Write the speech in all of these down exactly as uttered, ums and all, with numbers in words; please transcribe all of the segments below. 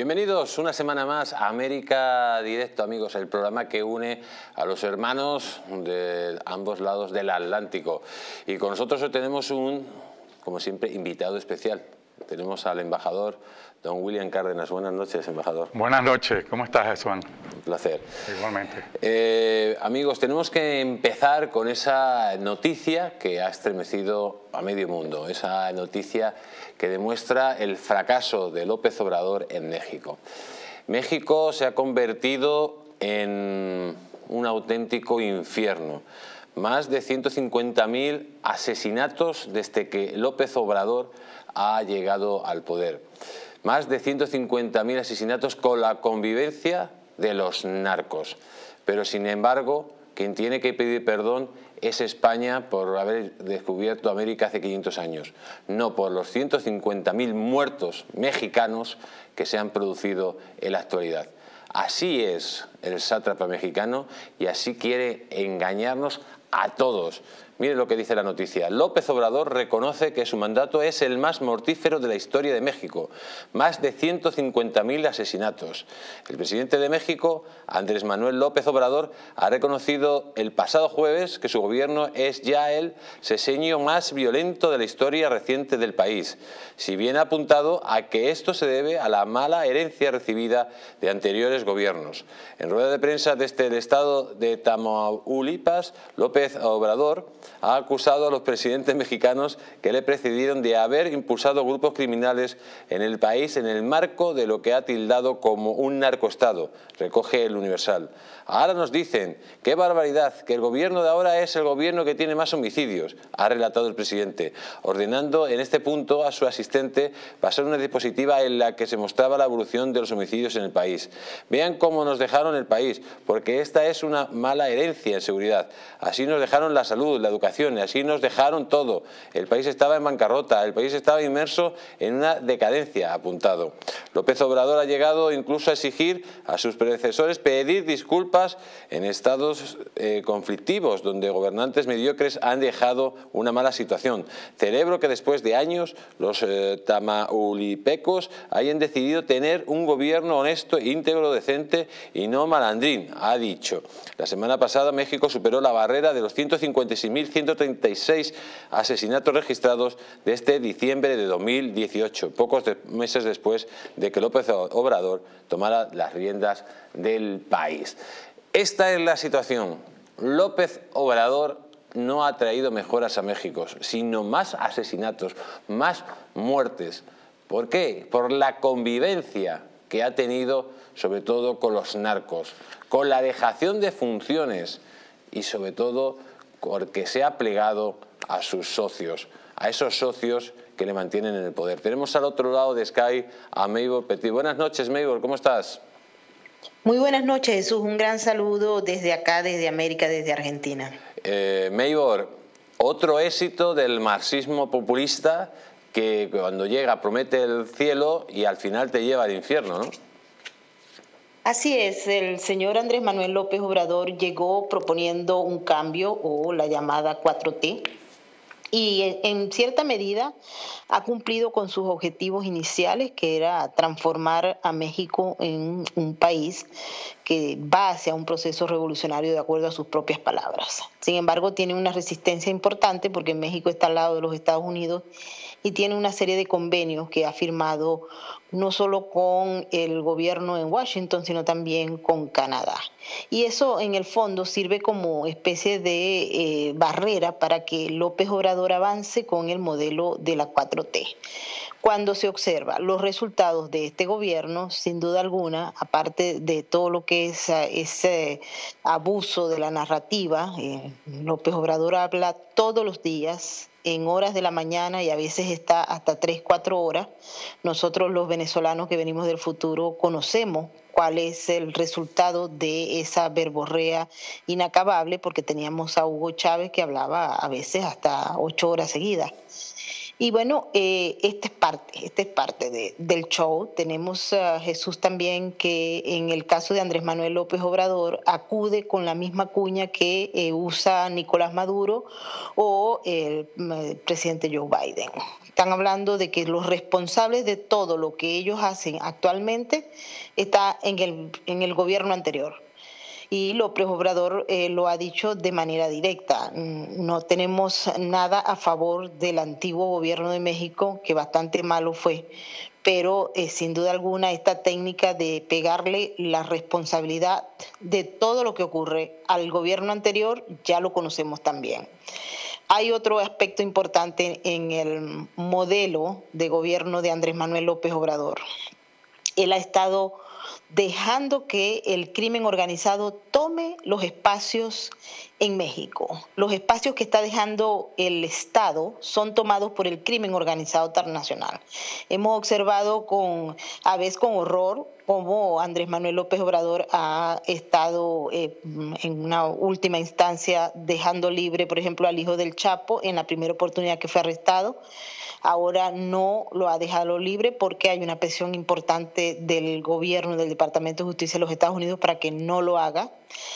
Bienvenidos una semana más a América Directo, amigos, el programa que une a los hermanos de ambos lados del Atlántico. Y con nosotros hoy tenemos un, como siempre, invitado especial. Tenemos al embajador don William Cárdenas. Buenas noches, embajador. Buenas noches, ¿cómo estás, Juan? Un placer. Igualmente. Eh, amigos, tenemos que empezar con esa noticia que ha estremecido a medio mundo, esa noticia que demuestra el fracaso de López Obrador en México. México se ha convertido en un auténtico infierno. Más de ciento cincuenta mil asesinatos desde que López Obrador ha llegado al poder. Más de ciento cincuenta mil asesinatos con la convivencia de los narcos. Pero sin embargo, quien tiene que pedir perdón es España por haber descubierto América hace quinientos años, no por los ciento cincuenta mil muertos mexicanos que se han producido en la actualidad. Así es el sátrapa mexicano y así quiere engañarnos a todos. Miren lo que dice la noticia. López Obrador reconoce que su mandato es el más mortífero de la historia de México. Más de ciento cincuenta mil asesinatos. El presidente de México, Andrés Manuel López Obrador, ha reconocido el pasado jueves que su gobierno es ya el sexenio más violento de la historia reciente del país. Si bien ha apuntado a que esto se debe a la mala herencia recibida de anteriores gobiernos. En rueda de prensa desde el estado de Tamaulipas, López Obrador ha acusado a los presidentes mexicanos que le precedieron de haber impulsado grupos criminales en el país en el marco de lo que ha tildado como un narcoestado, recoge el Universal. Ahora nos dicen, qué barbaridad, que el gobierno de ahora es el gobierno que tiene más homicidios, ha relatado el presidente, ordenando en este punto a su asistente pasar una diapositiva en la que se mostraba la evolución de los homicidios en el país. Vean cómo nos dejaron el país, porque esta es una mala herencia en seguridad. Así nos dejaron la salud, la educación, así nos dejaron todo. El país estaba en bancarrota, el país estaba inmerso en una decadencia, ha apuntado. López Obrador ha llegado incluso a exigir a sus predecesores pedir disculpas en estados eh, conflictivos, donde gobernantes mediocres han dejado una mala situación. Celebro que después de años los eh, tamaulipecos hayan decidido tener un gobierno honesto, íntegro, decente y no malandrín, ha dicho. La semana pasada México superó la barrera de los ciento cincuenta y seis mil ciento treinta y seis asesinatos registrados desde diciembre de dos mil dieciocho, pocos de, meses después de que López Obrador tomara las riendas del país. Esta es la situación. López Obrador no ha traído mejoras a México, sino más asesinatos, más muertes. ¿Por qué? Por la convivencia que ha tenido, sobre todo con los narcos, con la dejación de funciones y sobre todo porque se ha plegado a sus socios, a esos socios que le mantienen en el poder. Tenemos al otro lado de Sky a Maybor Petit. Buenas noches, Maybor, ¿cómo estás? Muy buenas noches, Jesús. Un gran saludo desde acá, desde América, desde Argentina. Eh, Maybor, otro éxito del marxismo populista que cuando llega promete el cielo y al final te lleva al infierno, ¿no? Así es, el señor Andrés Manuel López Obrador llegó proponiendo un cambio o la llamada cuatro T y en cierta medida ha cumplido con sus objetivos iniciales, que era transformar a México en un país que va hacia un proceso revolucionario de acuerdo a sus propias palabras. Sin embargo, tiene una resistencia importante porque México está al lado de los Estados Unidos y tiene una serie de convenios que ha firmado no solo con el gobierno en Washington, sino también con Canadá. Y eso en el fondo sirve como especie de eh, barrera para que López Obrador avance con el modelo de la cuatro T. Cuando se observa los resultados de este gobierno, sin duda alguna, aparte de todo lo que es ese abuso de la narrativa, eh, López Obrador habla todos los días en horas de la mañana y a veces está hasta tres, cuatro horas. Nosotros los venezolanos que venimos del futuro conocemos cuál es el resultado de esa verborrea inacabable, porque teníamos a Hugo Chávez que hablaba a veces hasta ocho horas seguidas. Y bueno, eh, esta es parte, esta es parte de, del show. Tenemos a Jesús también, que en el caso de Andrés Manuel López Obrador acude con la misma cuña que eh, usa Nicolás Maduro o el, el presidente Joe Biden. Están hablando de que los responsables de todo lo que ellos hacen actualmente está en el, en el gobierno anterior. Y López Obrador eh, lo ha dicho de manera directa. No tenemos nada a favor del antiguo gobierno de México, que bastante malo fue, pero eh, sin duda alguna esta técnica de pegarle la responsabilidad de todo lo que ocurre al gobierno anterior ya lo conocemos también. Hay otro aspecto importante en el modelo de gobierno de Andrés Manuel López Obrador. Él ha estado dejando que el crimen organizado tome los espacios en México. Los espacios que está dejando el Estado son tomados por el crimen organizado internacional. Hemos observado con, a veces con horror cómo Andrés Manuel López Obrador ha estado eh, en una última instancia dejando libre, por ejemplo, al hijo del Chapo en la primera oportunidad que fue arrestado. Ahora no lo ha dejado libre porque hay una presión importante del gobierno, del Departamento de Justicia de los Estados Unidos para que no lo haga.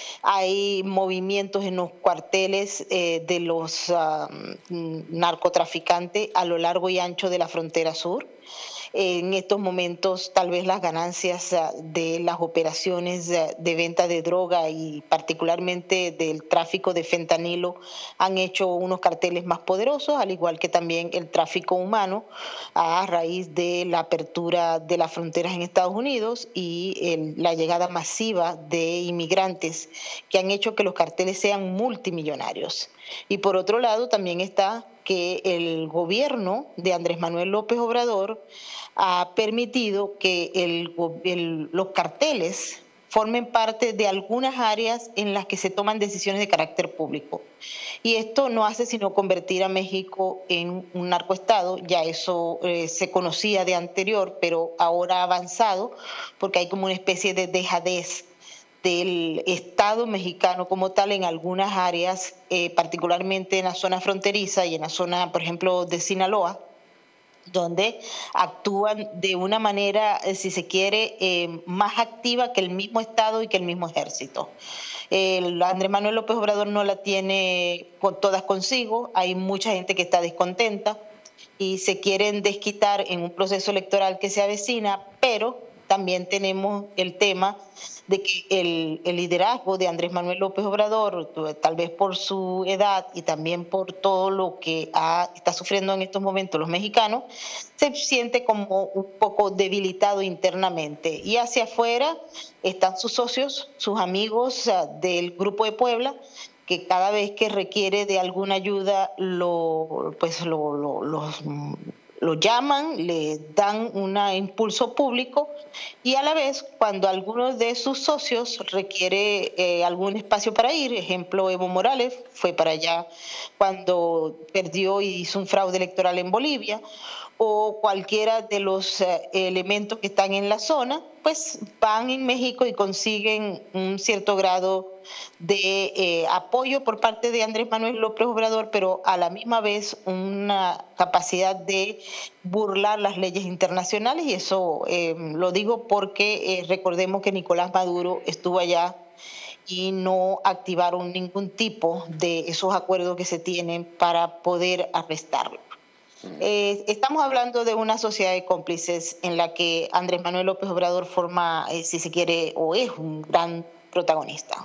Hay movimientos en los cuarteles eh, de los uh, narcotraficantes a lo largo y ancho de la frontera sur. En estos momentos tal vez las ganancias de las operaciones de venta de droga y particularmente del tráfico de fentanilo han hecho unos carteles más poderosos, al igual que también el tráfico humano a raíz de la apertura de las fronteras en Estados Unidos y el, la llegada masiva de inmigrantes que han hecho que los carteles sean multimillonarios. Y por otro lado también está que el gobierno de Andrés Manuel López Obrador ha permitido que el, el, los carteles formen parte de algunas áreas en las que se toman decisiones de carácter público. Y esto no hace sino convertir a México en un narcoestado. Ya eso eh, se conocía de anterior, pero ahora ha avanzado porque hay como una especie de dejadez del Estado mexicano como tal en algunas áreas, eh, particularmente en la zona fronteriza y en la zona, por ejemplo, de Sinaloa, donde actúan de una manera, eh, si se quiere, eh, más activa que el mismo Estado y que el mismo ejército. El Andrés Manuel López Obrador no la tiene con todas consigo, hay mucha gente que está descontenta y se quieren desquitar en un proceso electoral que se avecina, pero también tenemos el tema de que el, el liderazgo de Andrés Manuel López Obrador, tal vez por su edad y también por todo lo que ha, está sufriendo en estos momentos los mexicanos, se siente como un poco debilitado internamente. Y hacia afuera están sus socios, sus amigos del Grupo de Puebla, que cada vez que requiere de alguna ayuda lo, pues lo, lo, los... lo llaman, le dan un impulso público y a la vez cuando alguno de sus socios requiere eh, algún espacio para ir, ejemplo Evo Morales fue para allá cuando perdió y hizo un fraude electoral en Bolivia, o cualquiera de los eh, elementos que están en la zona, pues van en México y consiguen un cierto grado de eh, apoyo por parte de Andrés Manuel López Obrador, pero a la misma vez una capacidad de burlar las leyes internacionales, y eso eh, lo digo porque eh, recordemos que Nicolás Maduro estuvo allá y no activaron ningún tipo de esos acuerdos que se tienen para poder arrestarlo. Eh, estamos hablando de una sociedad de cómplices en la que Andrés Manuel López Obrador forma, eh, si se quiere, o es un gran protagonista.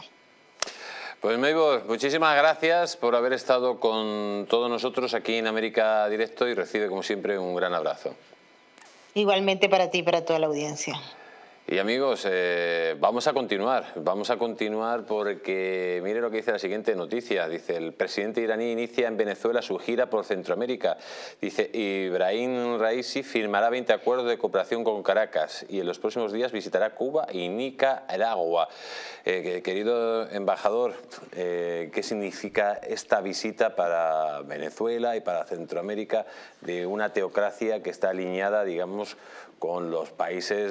Pues Maybor, muchísimas gracias por haber estado con todos nosotros aquí en América Directo y recibe como siempre un gran abrazo. Igualmente para ti y para toda la audiencia. Y amigos, eh, vamos a continuar, vamos a continuar porque mire lo que dice la siguiente noticia. Dice, el presidente iraní inicia en Venezuela su gira por Centroamérica. Dice, Ibrahim Raisi firmará veinte acuerdos de cooperación con Caracas y en los próximos días visitará Cuba y Nicaragua. Eh, querido embajador, eh, ¿qué significa esta visita para Venezuela y para Centroamérica de una teocracia que está alineada, digamos, con los países,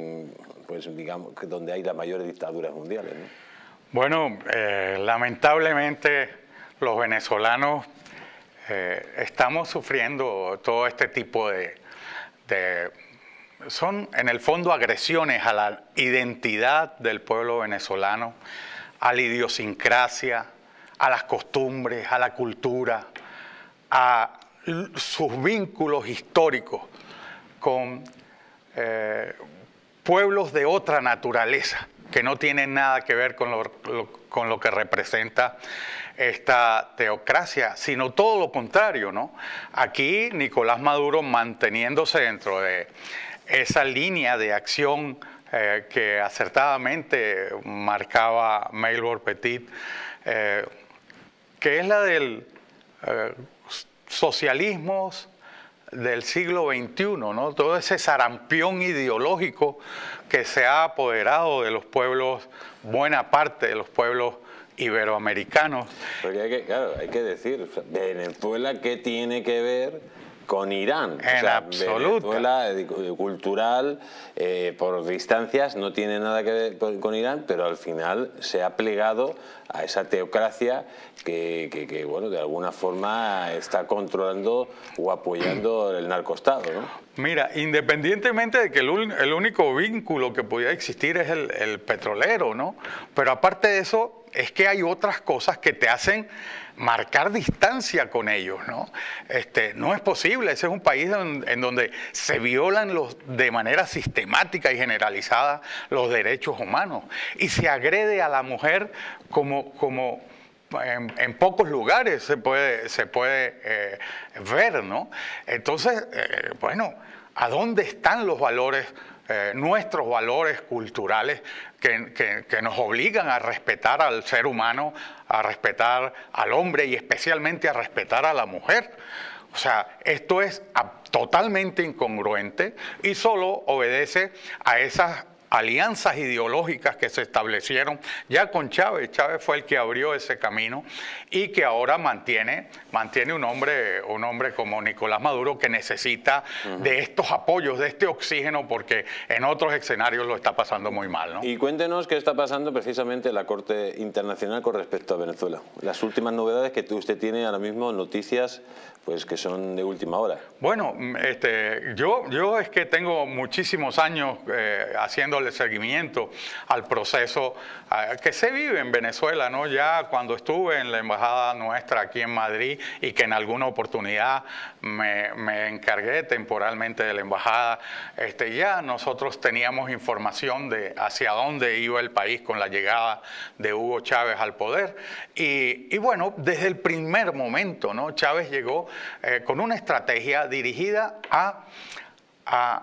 pues digamos, donde hay las mayores dictaduras mundiales, ¿no? Bueno, eh, lamentablemente los venezolanos eh, estamos sufriendo todo este tipo de, de... Son en el fondo agresiones a la identidad del pueblo venezolano, a la idiosincrasia, a las costumbres, a la cultura, a sus vínculos históricos con eh, pueblos de otra naturaleza, que no tienen nada que ver con lo, lo, con lo que representa esta teocracia, sino todo lo contrario, ¿no? Aquí Nicolás Maduro, manteniéndose dentro de esa línea de acción eh, que acertadamente marcaba Maybor Petit, eh, que es la del eh, socialismo del siglo veintiuno, ¿no? Todo ese sarampión ideológico que se ha apoderado de los pueblos, buena parte de los pueblos iberoamericanos. Porque hay que, claro, hay que decir, Venezuela, ¿qué tiene que ver con Irán? En o sea, absoluto. Venezuela, cultural, eh, por distancias, no tiene nada que ver con Irán, pero al final se ha plegado a esa teocracia que, que, que bueno, de alguna forma está controlando o apoyando el narcoestado, ¿no? Mira, independientemente de que el, el único vínculo que podía existir es el, el petrolero, ¿no? Pero aparte de eso, es que hay otras cosas que te hacen marcar distancia con ellos, ¿no? Este, no es posible, ese es un país en, en donde se violan los, de manera sistemática y generalizada los derechos humanos y se agrede a la mujer como, como en, en pocos lugares se puede, se puede eh, ver, ¿no? Entonces, eh, bueno, ¿a dónde están los valores, eh, nuestros valores culturales que, que, que nos obligan a respetar al ser humano, a respetar al hombre y especialmente a respetar a la mujer? O sea, esto es totalmente incongruente y solo obedece a esas alianzas ideológicas que se establecieron ya con Chávez. Chávez fue el que abrió ese camino y que ahora mantiene, mantiene un hombre, un hombre como Nicolás Maduro que necesita uh-huh. de estos apoyos, de este oxígeno, porque en otros escenarios lo está pasando muy mal, ¿no? Y cuéntenos qué está pasando precisamente en la Corte Internacional con respecto a Venezuela. Las últimas novedades que usted tiene ahora mismo, noticias pues que son de última hora. Bueno, este, yo, yo es que tengo muchísimos años eh, haciéndole seguimiento al proceso eh, que se vive en Venezuela, ¿no? Ya cuando estuve en la embajada nuestra aquí en Madrid y que en alguna oportunidad me, me encargué temporalmente de la embajada, este, ya nosotros teníamos información de hacia dónde iba el país con la llegada de Hugo Chávez al poder. Y, y bueno, desde el primer momento, ¿no? Chávez llegó Eh, con una estrategia dirigida a, a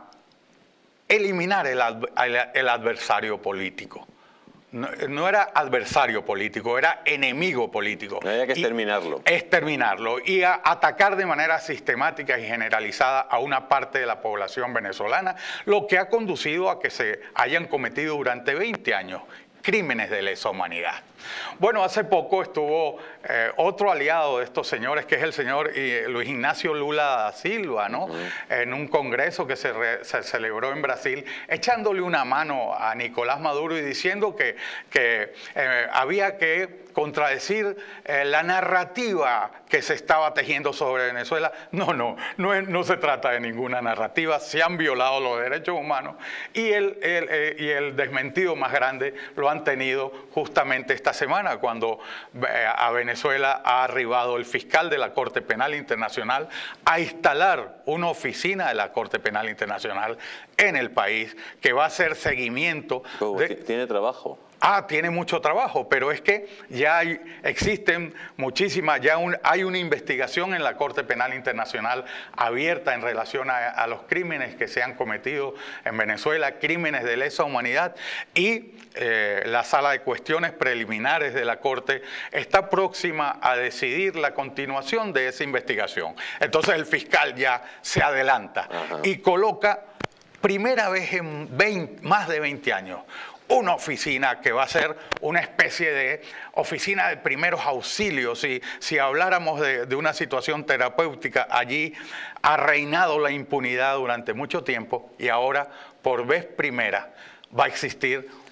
eliminar el, el, el adversario político. No, no era adversario político, era enemigo político. Había que exterminarlo. Y exterminarlo y a atacar de manera sistemática y generalizada a una parte de la población venezolana, lo que ha conducido a que se hayan cometido durante veinte años crímenes de lesa humanidad. Bueno, hace poco estuvo eh, otro aliado de estos señores, que es el señor eh, Luis Ignacio Lula da Silva, ¿no? Uh-huh. En un congreso que se, re, se celebró en Brasil, echándole una mano a Nicolás Maduro y diciendo que, que eh, había que contradecir eh, la narrativa que se estaba tejiendo sobre Venezuela. No, no, no, es, no se trata de ninguna narrativa, se han violado los derechos humanos y el, el, eh, y el desmentido más grande lo han tenido justamente esta semana, cuando eh, a Venezuela ha arribado el fiscal de la Corte Penal Internacional a instalar una oficina de la Corte Penal Internacional en el país que va a hacer seguimiento. Oh, de... Tiene trabajo. Ah, tiene mucho trabajo, pero es que ya hay, existen muchísimas, ya un, hay una investigación en la Corte Penal Internacional abierta en relación a, a los crímenes que se han cometido en Venezuela, crímenes de lesa humanidad, y eh, la Sala de Cuestiones Preliminares de la Corte está próxima a decidir la continuación de esa investigación. Entonces el fiscal ya se adelanta Ajá. y coloca, primera vez en veinte, más de veinte años, una oficina que va a ser una especie de oficina de primeros auxilios. Si, si habláramos de, de una situación terapéutica, allí ha reinado la impunidad durante mucho tiempo y ahora, por vez primera, va a existir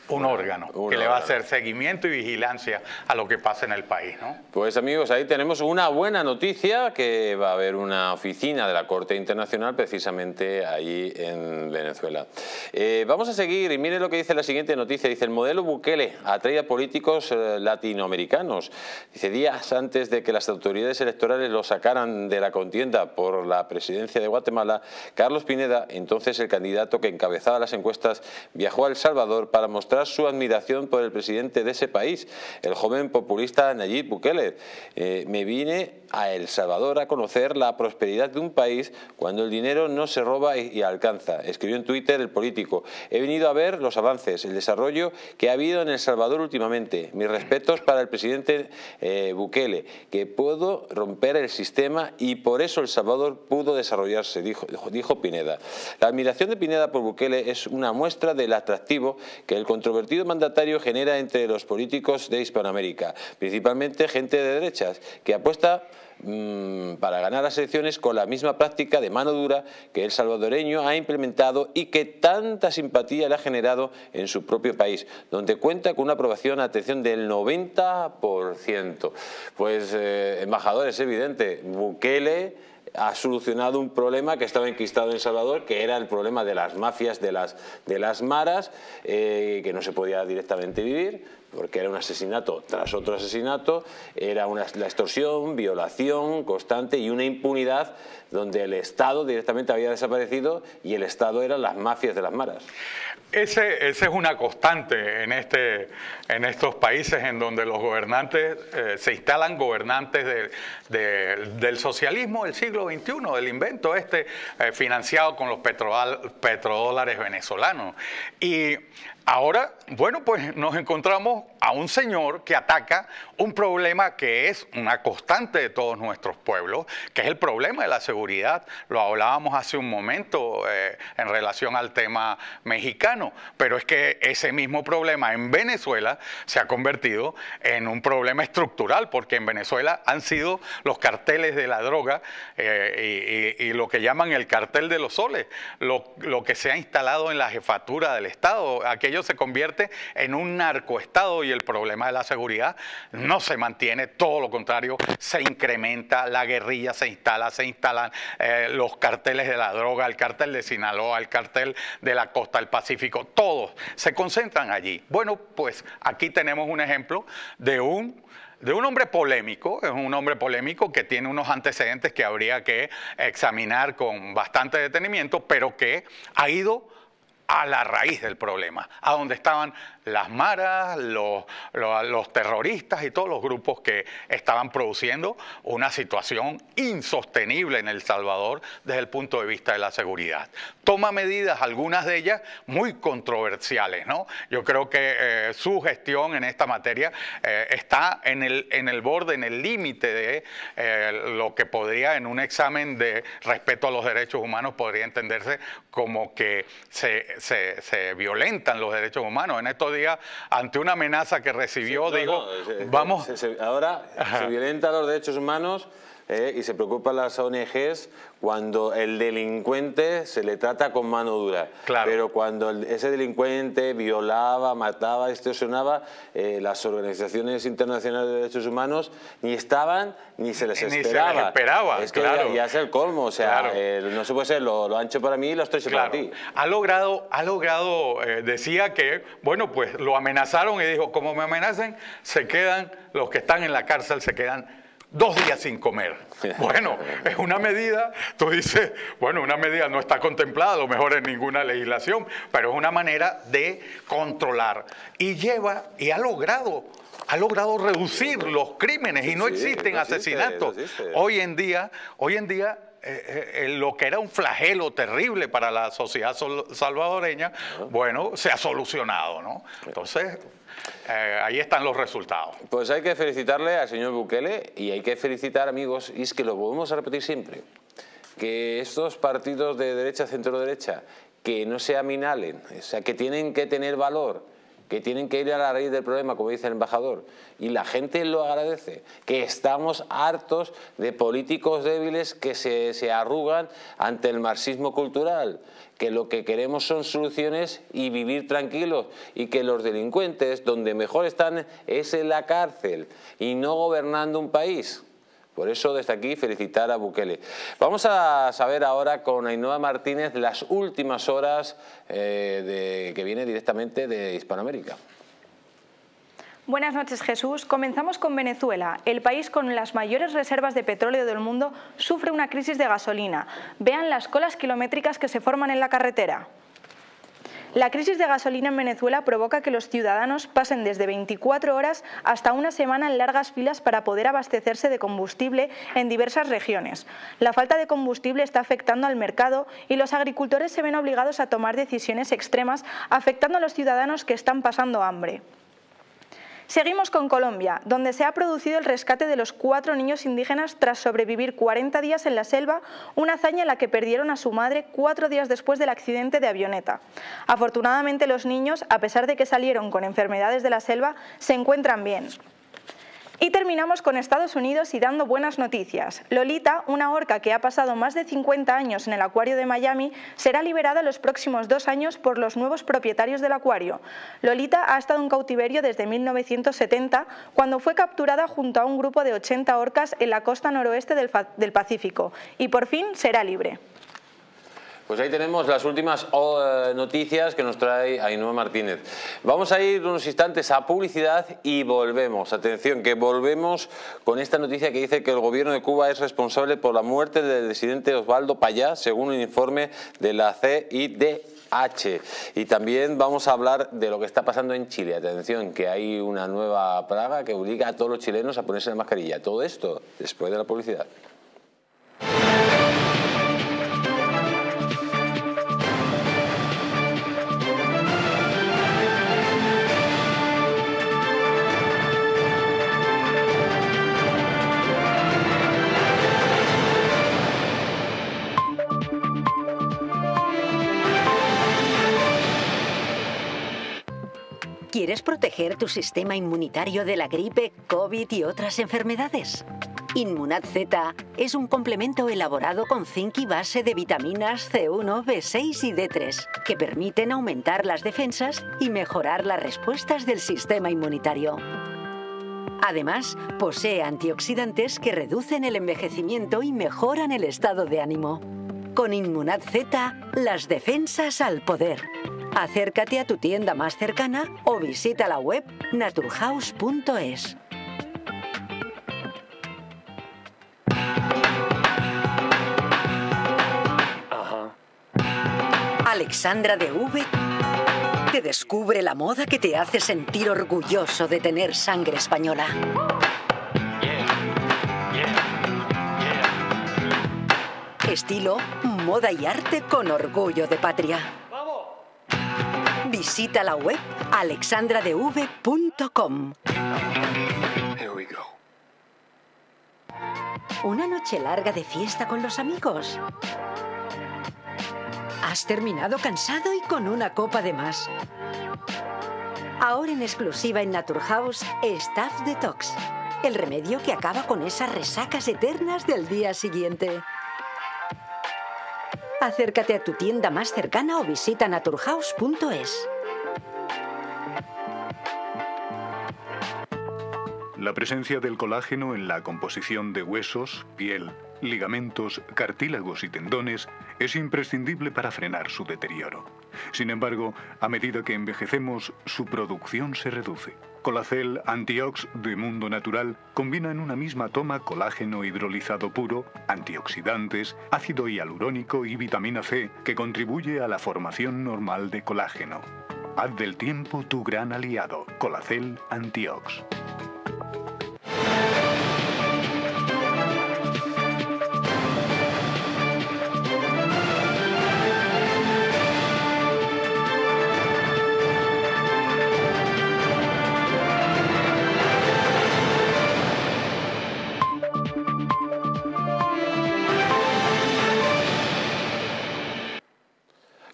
un órgano un que órgano. le va a hacer seguimiento y vigilancia a lo que pasa en el país, ¿no? Pues amigos, ahí tenemos una buena noticia, que va a haber una oficina de la Corte Internacional precisamente ahí en Venezuela. Eh, vamos a seguir y mire lo que dice la siguiente noticia. Dice: el modelo Bukele atrae a políticos eh, latinoamericanos. Dice: días antes de que las autoridades electorales lo sacaran de la contienda por la presidencia de Guatemala, Carlos Pineda, entonces el candidato que encabezaba las encuestas, viajó a El Salvador para mostrar su admiración por el presidente de ese país, el joven populista Nayib Bukele. Eh, me vine a El Salvador a conocer la prosperidad de un país cuando el dinero no se roba y, y alcanza. Escribió en Twitter el político: he venido a ver los avances, el desarrollo que ha habido en El Salvador últimamente. Mis respetos para el presidente eh, Bukele, que pudo romper el sistema y por eso El Salvador pudo desarrollarse, dijo, dijo Pineda. La admiración de Pineda por Bukele es una muestra del atractivo que el controvertido mandatario genera entre los políticos de Hispanoamérica, principalmente gente de derechas, que apuesta mmm, para ganar las elecciones con la misma práctica de mano dura que el salvadoreño ha implementado y que tanta simpatía le ha generado en su propio país, donde cuenta con una aprobación, atención, del noventa por ciento. Pues, eh, embajador, es evidente, Bukele ha solucionado un problema que estaba enquistado en El Salvador, que era el problema de las mafias, de las, de las maras, eh, que no se podía directamente vivir, porque era un asesinato tras otro asesinato, era una, la extorsión, violación constante y una impunidad donde el Estado directamente había desaparecido y el Estado eran las mafias de las maras. Ese, ese es una constante en, este, en estos países en donde los gobernantes, eh, se instalan gobernantes de, de, del socialismo del siglo veintiuno, del invento este, eh, financiado con los petrodólares, petrodólares venezolanos. Y ahora, bueno, pues nos encontramos a un señor que ataca un problema que es una constante de todos nuestros pueblos, que es el problema de la seguridad. Lo hablábamos hace un momento eh, en relación al tema mexicano, pero es que ese mismo problema en Venezuela se ha convertido en un problema estructural, porque en Venezuela han sido los carteles de la droga eh, y, y, y lo que llaman el cartel de los soles, lo, lo que se ha instalado en la jefatura del Estado. Aquello se convierte en un narcoestado y el problema de la seguridad no se mantiene, todo lo contrario, se incrementa, la guerrilla se instala, se instalan eh, los carteles de la droga, el cartel de Sinaloa, el cartel de la costa del Pacífico, todos se concentran allí. Bueno, pues aquí tenemos un ejemplo de un de un hombre polémico, es un hombre polémico que tiene unos antecedentes que habría que examinar con bastante detenimiento, pero que ha ido a la raíz del problema, a donde estaban las maras, los, los, los terroristas y todos los grupos que estaban produciendo una situación insostenible en El Salvador desde el punto de vista de la seguridad. Toma medidas, algunas de ellas muy controversiales, ¿no? Yo creo que eh, su gestión en esta materia eh, está en el, en el borde, en el límite de eh, lo que podría, en un examen de respeto a los derechos humanos, podría entenderse como que se, se, se violentan los derechos humanos. En estos días, ante una amenaza que recibió, sí, no, dijo, no, se, vamos... Se, se, ahora Ajá. se violentan los derechos humanos eh, y se preocupan las O N Ges cuando el delincuente se le trata con mano dura. Claro. Pero cuando el, ese delincuente violaba, mataba, extorsionaba, eh, las organizaciones internacionales de derechos humanos ni estaban ni se les ni esperaba. Se les esperaba, es que claro. ya, ya es el colmo, o sea, claro. eh, no se puede ser lo, lo ancho para mí y lo estrecho claro. para ti. Ha logrado, ha logrado eh, decía que, bueno, pues lo amenazaron y dijo, como me amenacen, se quedan, los que están en la cárcel se quedan dos días sin comer. Bueno, es una medida, tú dices, bueno, una medida no está contemplada, a lo mejor en ninguna legislación, pero es una manera de controlar. Y lleva, y ha logrado, ha logrado reducir los crímenes y no sí, existen no asesinatos. existe, no existe. Hoy en día, hoy en día, Eh, eh, lo que era un flagelo terrible para la sociedad salvadoreña, uh-huh. bueno, se ha solucionado, ¿no? Entonces, eh, ahí están los resultados. Pues hay que felicitarle al señor Bukele y hay que felicitar, amigos, y es que lo volvemos a repetir siempre, que estos partidos de derecha, centro-derecha, que no se aminalen, o sea, que tienen que tener valor que tienen que ir a la raíz del problema, como dice el embajador, y la gente lo agradece, que estamos hartos de políticos débiles que se, se arrugan ante el marxismo cultural, que lo que queremos son soluciones y vivir tranquilos, y que los delincuentes donde mejor están es en la cárcel y no gobernando un país. Por eso, desde aquí, felicitar a Bukele. Vamos a saber ahora con Ainhoa Martínez las últimas horas eh, de, que viene directamente de Hispanoamérica. Buenas noches, Jesús. Comenzamos con Venezuela. El país con las mayores reservas de petróleo del mundo sufre una crisis de gasolina. Vean las colas kilométricas que se forman en la carretera. La crisis de gasolina en Venezuela provoca que los ciudadanos pasen desde veinticuatro horas hasta una semana en largas filas para poder abastecerse de combustible en diversas regiones. La falta de combustible está afectando al mercado y los agricultores se ven obligados a tomar decisiones extremas, afectando a los ciudadanos que están pasando hambre. Seguimos con Colombia, donde se ha producido el rescate de los cuatro niños indígenas tras sobrevivir cuarenta días en la selva, una hazaña en la que perdieron a su madre cuatro días después del accidente de avioneta. Afortunadamente los niños, a pesar de que salieron con enfermedades de la selva, se encuentran bien. Y terminamos con Estados Unidos y dando buenas noticias. Lolita, una orca que ha pasado más de cincuenta años en el acuario de Miami, será liberada los próximos dos años por los nuevos propietarios del acuario. Lolita ha estado en cautiverio desde mil novecientos setenta, cuando fue capturada junto a un grupo de ochenta orcas en la costa noroeste del, del Pacífico, y por fin será libre. Pues ahí tenemos las últimas oh, noticias que nos trae Ainhoa Martínez. Vamos a ir unos instantes a publicidad y volvemos. Atención, que volvemos con esta noticia que dice que el gobierno de Cuba es responsable por la muerte del disidente Osvaldo Payá, según un informe de la C I D H. Y también vamos a hablar de lo que está pasando en Chile. Atención, que hay una nueva plaga que obliga a todos los chilenos a ponerse la mascarilla. Todo esto después de la publicidad. ¿Quieres proteger tu sistema inmunitario de la gripe, COVID y otras enfermedades? Inmunad Z es un complemento elaborado con zinc y base de vitaminas C uno, B seis y D tres, que permiten aumentar las defensas y mejorar las respuestas del sistema inmunitario. Además, posee antioxidantes que reducen el envejecimiento y mejoran el estado de ánimo. Con Inmunad Z, las defensas al poder. Acércate a tu tienda más cercana o visita la web naturhaus punto es. Alexandra de V te descubre la moda que te hace sentir orgulloso de tener sangre española. Estilo, moda y arte con orgullo de patria. Visita la web alexandra d v punto com. Una noche larga de fiesta con los amigos. Has terminado cansado y con una copa de más. Ahora en exclusiva en Naturhaus, Staff Detox. El remedio que acaba con esas resacas eternas del día siguiente. Acércate a tu tienda más cercana o visita naturhaus punto es. La presencia del colágeno en la composición de huesos, piel, ligamentos, cartílagos y tendones es imprescindible para frenar su deterioro. Sin embargo, a medida que envejecemos, su producción se reduce. Colacel Antiox de Mundo Natural combina en una misma toma colágeno hidrolizado puro, antioxidantes, ácido hialurónico y vitamina C, que contribuye a la formación normal de colágeno. Haz del tiempo tu gran aliado. Colacel Antiox.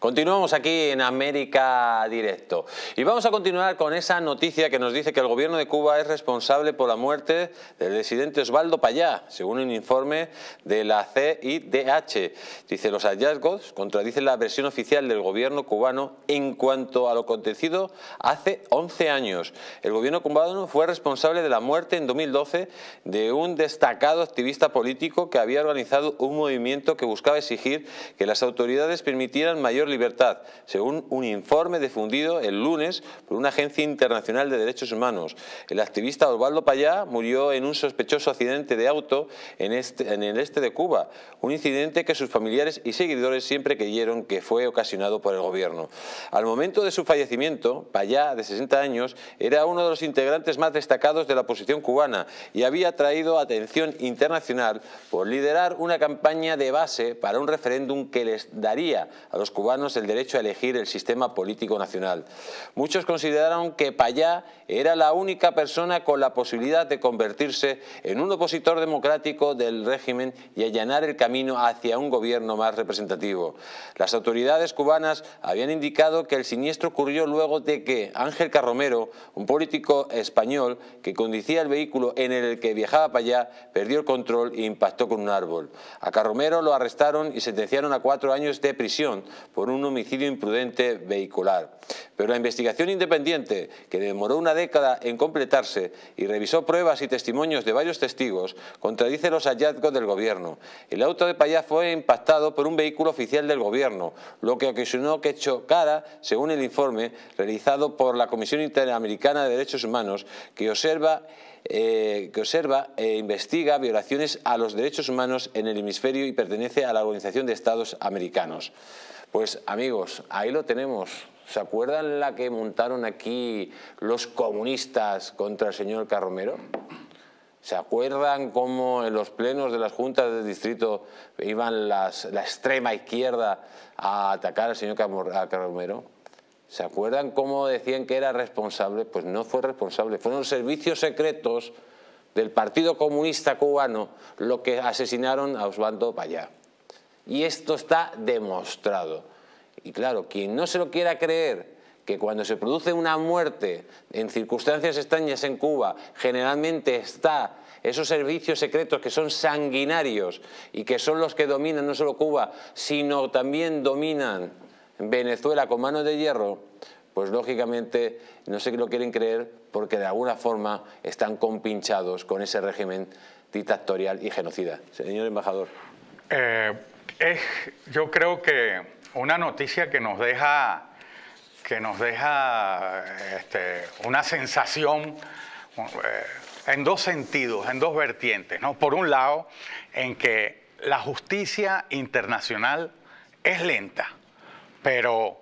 Continuamos aquí en América Directo y vamos a continuar con esa noticia que nos dice que el gobierno de Cuba es responsable por la muerte del disidente Osvaldo Payá, según un informe de la C I D H. Dice, los hallazgos contradicen la versión oficial del gobierno cubano en cuanto a lo acontecido hace once años. El gobierno cubano fue responsable de la muerte en dos mil doce de un destacado activista político que había organizado un movimiento que buscaba exigir que las autoridades permitieran mayor libertad, según un informe difundido el lunes por una agencia internacional de derechos humanos. El activista Osvaldo Payá murió en un sospechoso accidente de auto en, este, en el este de Cuba, un incidente que sus familiares y seguidores siempre creyeron que fue ocasionado por el gobierno. Al momento de su fallecimiento, Payá, de sesenta años, era uno de los integrantes más destacados de la oposición cubana y había atraído atención internacional por liderar una campaña de base para un referéndum que les daría a los cubanos el derecho a elegir el sistema político nacional. Muchos consideraron que Payá era la única persona con la posibilidad de convertirse en un opositor democrático del régimen y allanar el camino hacia un gobierno más representativo. Las autoridades cubanas habían indicado que el siniestro ocurrió luego de que Ángel Carromero, un político español que conducía el vehículo en el que viajaba Payá, perdió el control e impactó con un árbol. A Carromero lo arrestaron y sentenciaron a cuatro años de prisión por un homicidio imprudente vehicular. Pero la investigación independiente, que demoró una década en completarse y revisó pruebas y testimonios de varios testigos, contradice los hallazgos del gobierno. El auto de Payá fue impactado por un vehículo oficial del gobierno, lo que ocasionó que chocara, según el informe realizado por la Comisión Interamericana de Derechos Humanos, que observa Eh, que observa e investiga violaciones a los derechos humanos en el hemisferio y pertenece a la Organización de Estados Americanos. Pues amigos, ahí lo tenemos. ¿Se acuerdan la que montaron aquí los comunistas contra el señor Carromero? ¿Se acuerdan cómo en los plenos de las juntas del distrito iban las, la extrema izquierda a atacar al señor Carromero? ¿Se acuerdan cómo decían que era responsable? Pues no fue responsable, fueron los servicios secretos del Partido Comunista Cubano los que asesinaron a Osvaldo Payá. Y esto está demostrado. Y claro, quien no se lo quiera creer, que cuando se produce una muerte en circunstancias extrañas en Cuba, generalmente está esos servicios secretos que son sanguinarios y que son los que dominan no solo Cuba, sino también dominan Venezuela con manos de hierro, pues lógicamente no se lo quieren creer porque de alguna forma están compinchados con ese régimen dictatorial y genocida. Señor embajador. Eh, es, yo creo que una noticia que nos deja, que nos deja este, una sensación eh, en dos sentidos, en dos vertientes, ¿no? Por un lado, en que la justicia internacional es lenta, pero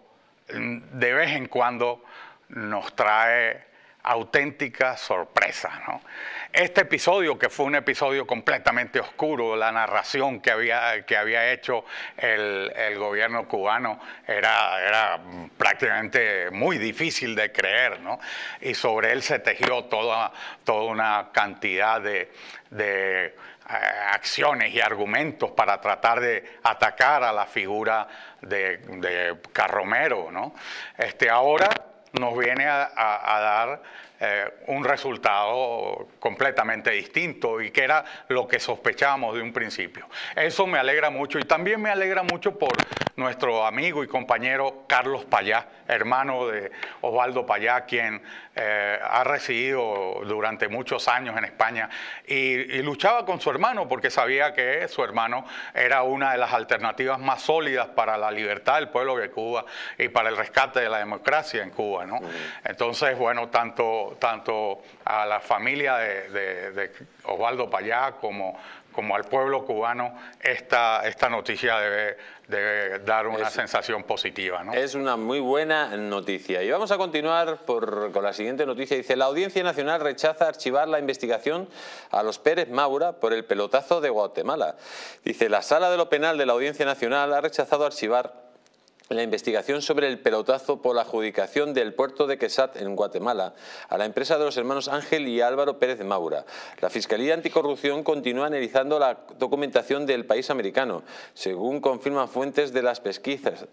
de vez en cuando nos trae auténticas sorpresas, ¿no? Este episodio, que fue un episodio completamente oscuro, la narración que había, que había hecho el, el gobierno cubano era, era prácticamente muy difícil de creer, ¿no? Y sobre él se tejió toda, toda una cantidad de, de acciones y argumentos para tratar de atacar a la figura de, de Carromero, ¿no? Este, ahora nos viene a, a, a dar eh, un resultado completamente distinto y que era lo que sospechábamos de un principio. Eso me alegra mucho y también me alegra mucho por nuestro amigo y compañero Carlos Payá, hermano de Osvaldo Payá, quien eh, ha residido durante muchos años en España y, y luchaba con su hermano porque sabía que su hermano era una de las alternativas más sólidas para la libertad del pueblo de Cuba y para el rescate de la democracia en Cuba, ¿no? Uh-huh. Entonces, bueno, tanto, tanto a la familia de, de, de Osvaldo Payá como como al pueblo cubano, esta, esta noticia debe, debe dar una es, sensación positiva, ¿no? Es una muy buena noticia. Y vamos a continuar por, con la siguiente noticia. Dice, la Audiencia Nacional rechaza archivar la investigación a los Pérez Maura por el pelotazo de Guatemala. Dice, la Sala de lo Penal de la Audiencia Nacional ha rechazado archivar la investigación sobre el pelotazo por la adjudicación del puerto de Quesat en Guatemala a la empresa de los hermanos Ángel y Álvaro Pérez Maura. La Fiscalía Anticorrupción continúa analizando la documentación del país americano, según confirman fuentes de las pesquisas,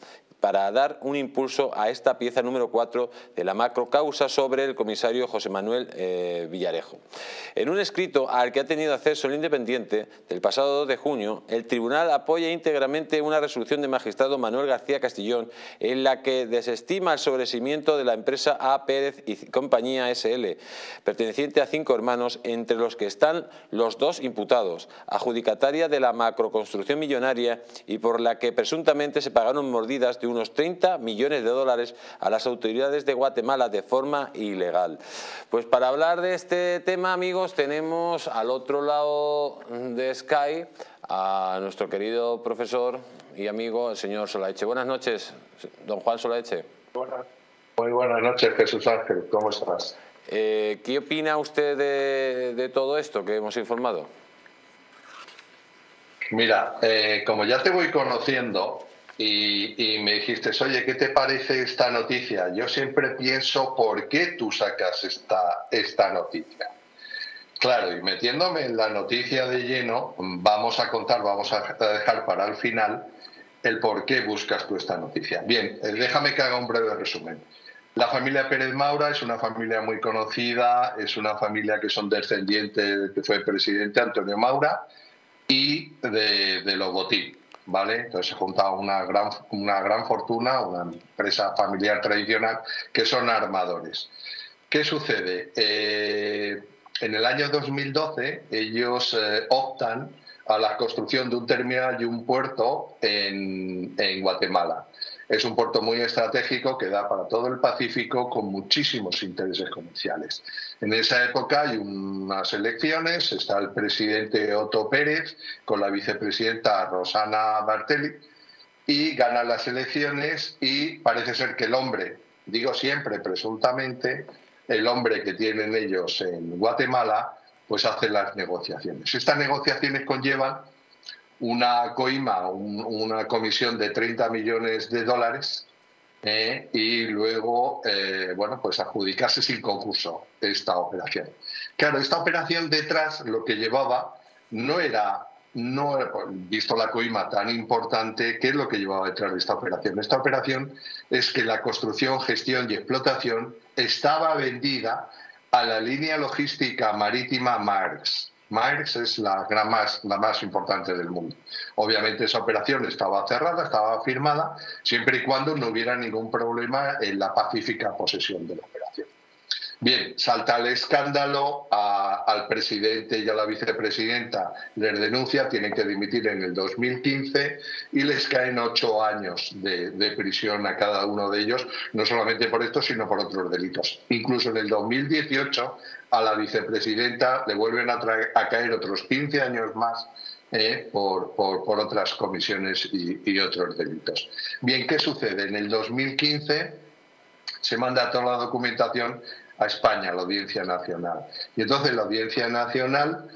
para dar un impulso a esta pieza número cuatro de la macrocausa sobre el comisario José Manuel eh, Villarejo. En un escrito al que ha tenido acceso el Independiente del pasado dos de junio, el tribunal apoya íntegramente una resolución del magistrado Manuel García Castillón en la que desestima el sobreseimiento de la empresa A. Pérez y Compañía S L, perteneciente a cinco hermanos, entre los que están los dos imputados, adjudicataria de la macroconstrucción millonaria y por la que presuntamente se pagaron mordidas de unos treinta millones de dólares a las autoridades de Guatemala de forma ilegal. Pues para hablar de este tema, amigos, tenemos al otro lado de Sky a nuestro querido profesor y amigo, el señor Solaeche. Buenas noches, don Juan Solaeche. Buenas. Muy buenas noches, Jesús Ángel. ¿Cómo estás? Eh, ¿Qué opina usted de, de todo esto que hemos informado? Mira, eh, como ya te voy conociendo y, y me dijiste, oye, ¿qué te parece esta noticia? Yo siempre pienso, ¿por qué tú sacas esta, esta noticia? Claro, y metiéndome en la noticia de lleno, vamos a contar, vamos a dejar para el final el por qué buscas tú esta noticia. Bien, eh, déjame que haga un breve resumen. La familia Pérez Maura es una familia muy conocida, es una familia que son descendientes del que fue presidente Antonio Maura y de, de los Botín, ¿vale? Entonces se junta una gran, una gran fortuna, una empresa familiar tradicional, que son armadores. ¿Qué sucede? Eh, en el año dos mil doce ellos eh, optan a la construcción de un terminal y un puerto en, en Guatemala. Es un puerto muy estratégico que da para todo el Pacífico con muchísimos intereses comerciales. En esa época hay unas elecciones, está el presidente Otto Pérez con la vicepresidenta Rosana Bartelli y ganan las elecciones y parece ser que el hombre, digo siempre presuntamente, el hombre que tienen ellos en Guatemala, pues hace las negociaciones. Estas negociaciones conllevan una coima, un, una comisión de treinta millones de dólares eh, y luego, eh, bueno, pues adjudicarse sin concurso esta operación. Claro, esta operación detrás lo que llevaba no era, no era, visto la coima tan importante, ¿qué es lo que llevaba detrás de esta operación? Esta operación es que la construcción, gestión y explotación estaba vendida a la línea logística marítima Maersk. Maersk es la, gran más, la más importante del mundo. Obviamente esa operación estaba cerrada, estaba firmada, siempre y cuando no hubiera ningún problema en la pacífica posesión de la operación. Bien, salta el escándalo, a, al presidente y a la vicepresidenta les denuncia, tienen que dimitir en el dos mil quince y les caen ocho años de, de prisión a cada uno de ellos, no solamente por esto, sino por otros delitos. Incluso en el dos mil dieciocho a la vicepresidenta le vuelven a, traer, a caer otros quince años más eh, por, por, por otras comisiones y, y otros delitos. Bien, ¿qué sucede? En el dos mil quince se manda toda la documentación a España, a la Audiencia Nacional. Y entonces la Audiencia Nacional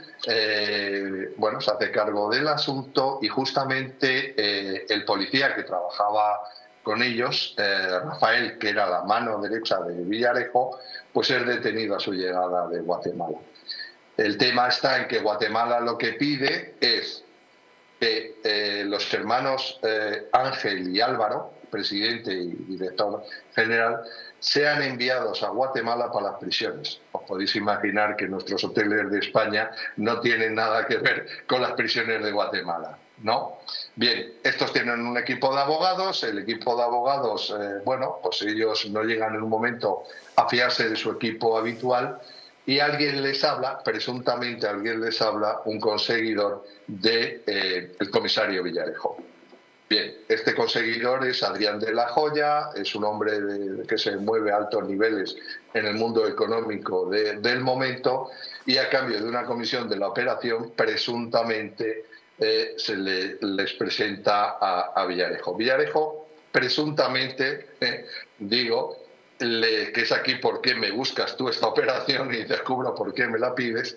eh, bueno, se hace cargo del asunto y justamente eh, el policía que trabajaba con ellos, eh, Rafael, que era la mano derecha de Villarejo, pues es detenido a su llegada de Guatemala. El tema está en que Guatemala lo que pide es que eh, los hermanos eh, Ángel y Álvaro, presidente y director general, sean enviados a Guatemala para las prisiones. Os podéis imaginar que nuestros hoteles de España no tienen nada que ver con las prisiones de Guatemala, ¿no? Bien, estos tienen un equipo de abogados, el equipo de abogados, eh, bueno, pues ellos no llegan en un momento a fiarse de su equipo habitual y alguien les habla, presuntamente alguien les habla, un conseguidor del de, eh, comisario Villarejo. Bien, este conseguidor es Adrián de la Joya, es un hombre de, que se mueve a altos niveles en el mundo económico de, del momento y a cambio de una comisión de la operación, presuntamente eh, se le, les presenta a, a Villarejo. Villarejo, presuntamente, eh, digo, le, que es aquí por qué me buscas tú esta operación y descubro por qué me la pides,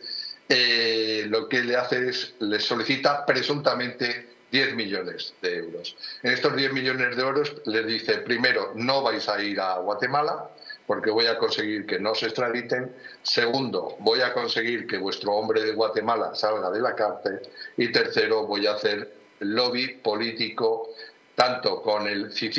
eh, lo que le hace es, le solicita presuntamente diez millones de euros. En estos diez millones de euros les dice, primero, no vais a ir a Guatemala porque voy a conseguir que no se extraditen. Segundo, voy a conseguir que vuestro hombre de Guatemala salga de la cárcel. Y tercero, voy a hacer lobby político tanto con el C I C I G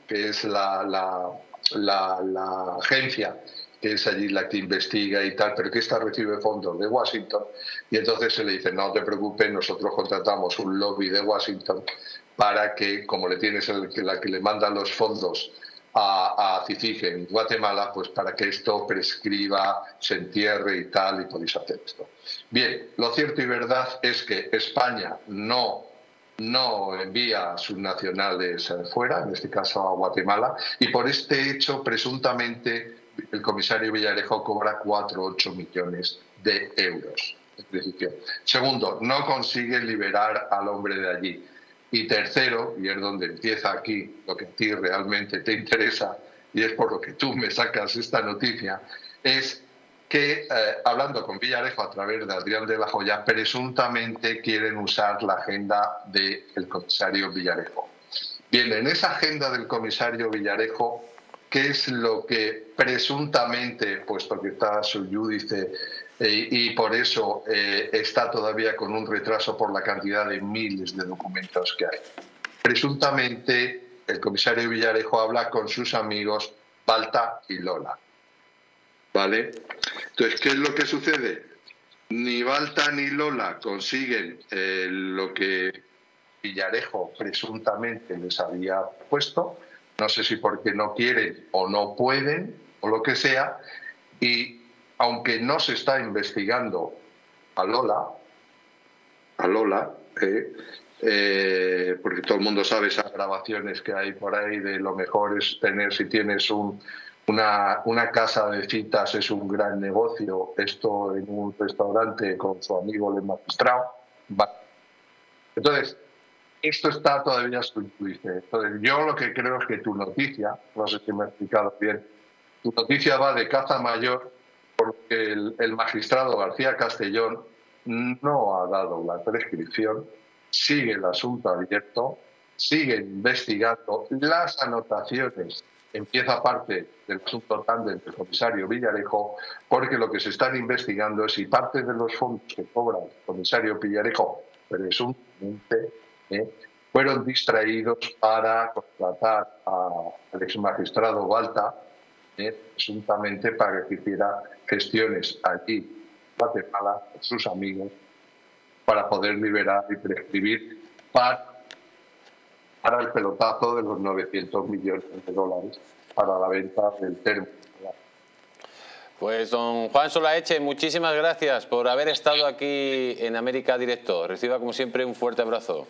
que es la, la, la, la agencia que es allí la que investiga y tal, pero que esta recibe fondos de Washington, y entonces se le dice, no te preocupes, nosotros contratamos un lobby de Washington para que, como le tienes el, la que le manda los fondos a, a CICIG en Guatemala, pues para que esto prescriba, se entierre y tal, y podéis hacer esto. Bien, lo cierto y verdad es que España no, no envía a sus nacionales fuera, en este caso a Guatemala, y por este hecho, presuntamente, el comisario Villarejo cobra cuatro o ocho millones de euros. En principio. Segundo, no consigue liberar al hombre de allí. Y tercero, y es donde empieza aquí lo que a ti realmente te interesa, y es por lo que tú me sacas esta noticia, es que, eh, hablando con Villarejo a través de Adrián de la Hoya, presuntamente quieren usar la agenda del comisario Villarejo. Bien, en esa agenda del comisario Villarejo, ¿qué es lo que presuntamente, puesto que está sub iudice eh, y por eso eh, está todavía con un retraso por la cantidad de miles de documentos que hay? Presuntamente el comisario Villarejo habla con sus amigos Balta y Lola. ¿Vale? Entonces, ¿qué es lo que sucede? Ni Balta ni Lola consiguen eh, lo que Villarejo presuntamente les había puesto. No sé si porque no quieren o no pueden o lo que sea, y aunque no se está investigando a Lola, a Lola, eh, eh, porque todo el mundo sabe esas grabaciones que hay por ahí de lo mejor es tener, si tienes un, una, una casa de citas es un gran negocio, esto en un restaurante con su amigo el magistrado. Entonces, esto está todavía sub iudice. Entonces, yo lo que creo es que tu noticia, no sé si me he explicado bien, tu noticia va de caza mayor porque el, el magistrado García Castellón no ha dado la prescripción, sigue el asunto abierto, sigue investigando las anotaciones, empieza parte del asunto tándem del comisario Villarejo, porque lo que se están investigando es si parte de los fondos que cobra el comisario Villarejo, presuntamente, ¿eh? fueron distraídos para contratar al exmagistrado Balta, ¿eh? presuntamente para que hiciera gestiones allí en Guatemala con sus amigos para poder liberar y prescribir para, para el pelotazo de los novecientos millones de dólares para la venta del termo. Pues don Juan Solaeche, muchísimas gracias por haber estado aquí en América Directo. Reciba como siempre un fuerte abrazo.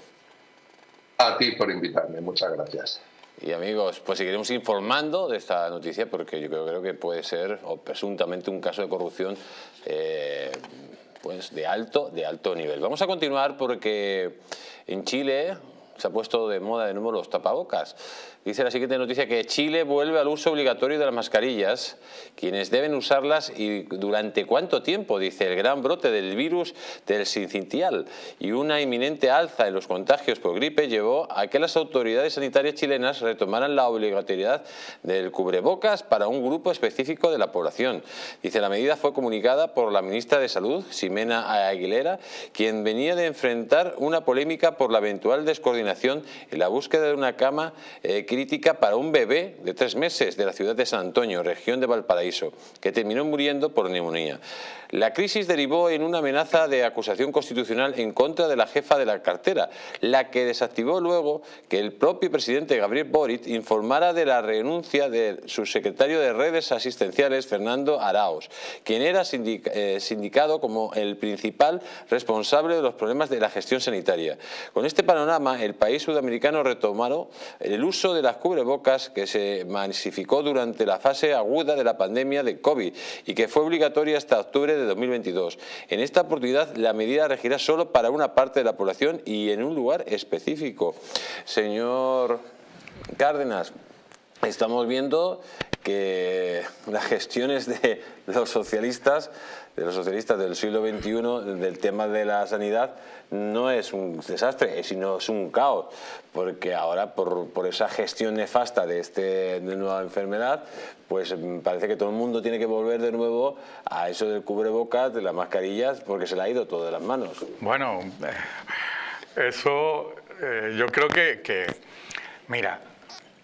A ti por invitarme, muchas gracias. Y amigos, pues seguiremos informando de esta noticia porque yo creo, creo que puede ser o presuntamente un caso de corrupción eh, pues de alto, de alto nivel. Vamos a continuar porque en Chile se ha puesto de moda de nuevo los tapabocas. Dice la siguiente noticia que Chile vuelve al uso obligatorio de las mascarillas, quienes deben usarlas y durante cuánto tiempo, dice el gran brote del virus del sincitial y una inminente alza en los contagios por gripe llevó a que las autoridades sanitarias chilenas retomaran la obligatoriedad del cubrebocas para un grupo específico de la población. Dice la medida fue comunicada por la ministra de Salud, Ximena Aguilera, quien venía de enfrentar una polémica por la eventual descoordinación en la búsqueda de una cama eh, crítica para un bebé de tres meses de la ciudad de San Antonio, región de Valparaíso, que terminó muriendo por neumonía. La crisis derivó en una amenaza de acusación constitucional en contra de la jefa de la cartera, la que desactivó luego que el propio presidente Gabriel Boric informara de la renuncia de su secretario de redes asistenciales, Fernando Arauz, quien era sindic eh, sindicado como el principal responsable de los problemas de la gestión sanitaria. Con este panorama, el país sudamericano retomó el uso de las cubrebocas que se masificó durante la fase aguda de la pandemia de COVID y que fue obligatoria hasta octubre de dos mil veintidós. En esta oportunidad la medida regirá solo para una parte de la población y en un lugar específico. Señor Cárdenas, estamos viendo que las gestiones de los socialistas, de los socialistas del siglo veintiuno, del tema de la sanidad, no es un desastre, sino es un caos, porque ahora por, por esa gestión nefasta de esta de nueva enfermedad, pues parece que todo el mundo tiene que volver de nuevo a eso del cubrebocas, de las mascarillas, porque se le ha ido todo de las manos. Bueno, eso eh, yo creo que, que, mira,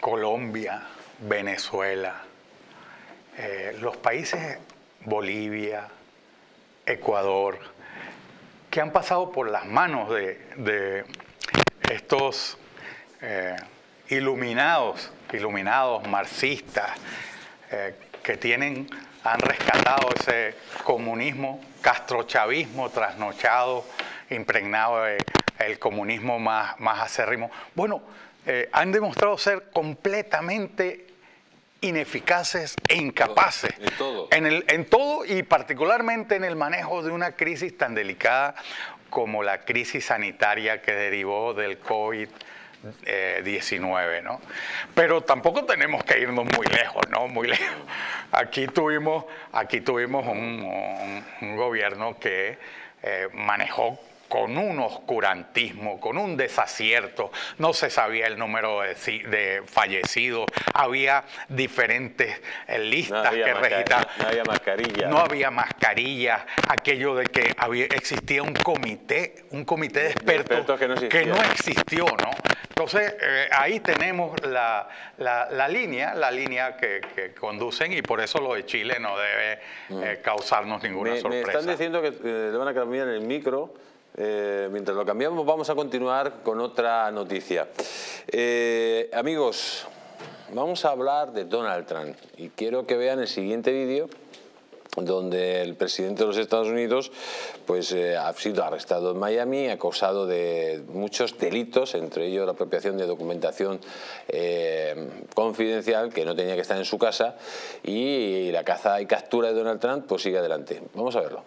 Colombia, Venezuela, eh, los países Bolivia, Ecuador, que han pasado por las manos de, de estos eh, iluminados, iluminados marxistas, eh, que tienen, han rescatado ese comunismo, castrochavismo trasnochado, impregnado de el comunismo más, más acérrimo. Bueno, eh, han demostrado ser completamente ineficaces e incapaces en todo. En, el, en todo y particularmente en el manejo de una crisis tan delicada como la crisis sanitaria que derivó del COVID diecinueve, ¿no? Pero tampoco tenemos que irnos muy lejos, ¿no? Muy lejos. Aquí tuvimos, aquí tuvimos un, un, un gobierno que eh, manejó con un oscurantismo, con un desacierto, no se sabía el número de, de fallecidos, había diferentes eh, listas no que registraban. No había mascarilla. No había mascarillas, aquello de que había, existía un comité, un comité de expertos, de expertos que, no que no existió, ¿no? Entonces, eh, ahí tenemos la, la, la línea, la línea que, que conducen, y por eso lo de Chile no debe eh, causarnos ninguna me, sorpresa. Me están diciendo que eh, le van a cambiar el micro. Eh, mientras lo cambiamos, vamos a continuar con otra noticia. Eh, amigos, vamos a hablar de Donald Trump y quiero que vean el siguiente vídeo donde el presidente de los Estados Unidos pues, eh, ha sido arrestado en Miami, acusado de muchos delitos, entre ellos la apropiación de documentación eh, confidencial que no tenía que estar en su casa, y la caza y captura de Donald Trump pues sigue adelante. Vamos a verlo.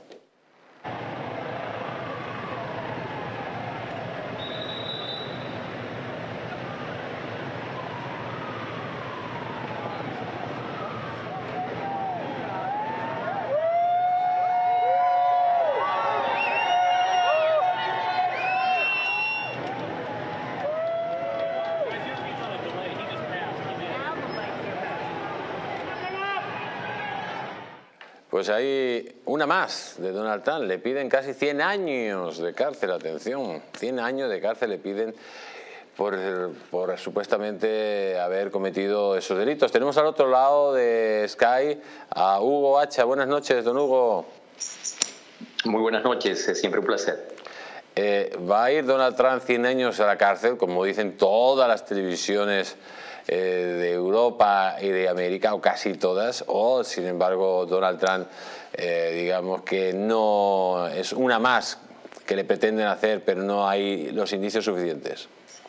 Pues hay una más de Donald Trump. Le piden casi cien años de cárcel. Atención, cien años de cárcel le piden por, por supuestamente haber cometido esos delitos. Tenemos al otro lado de Sky a Hugo Hacha. Buenas noches, don Hugo. Muy buenas noches, es siempre un placer. Eh, ¿Va a ir Donald Trump cien años a la cárcel, como dicen todas las televisiones eh, de Europa y de América, o casi todas, o sin embargo Donald Trump, eh, digamos que no es una más que le pretenden hacer, pero no hay los indicios suficientes?